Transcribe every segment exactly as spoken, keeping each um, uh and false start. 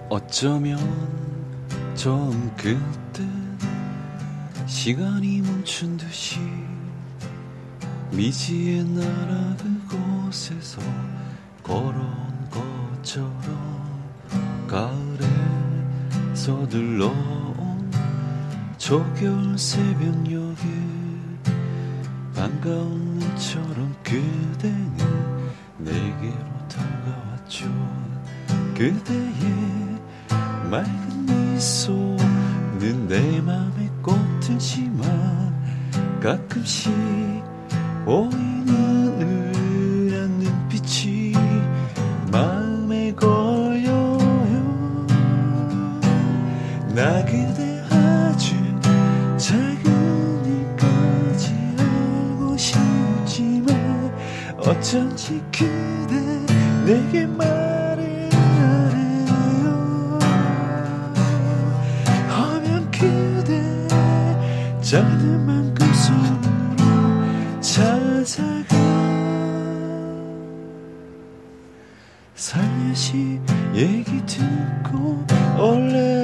어쩌면 처음 그때 시간이 멈춘 듯이 미지의 나라 그곳에서 걸어온 것처럼 가을에 서둘러온 초겨울 새벽녘에 반가운 눈처럼 그대는 내게로 다가왔죠. 그대의 맑은 미소는 내 맘에 꽃이지만 가끔씩 보이는 은은한 눈빛이 마음에 걸려요. 나 그대 아주 작은 일까지 알고 싶지만 어쩐지 그대 내게 말을 안 해요. 하면 그대 작은 만큼 손으로 찾아가 살며시 얘기 듣고 올래.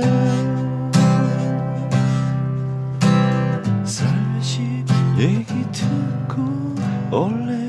살며시 얘기 듣고 올래.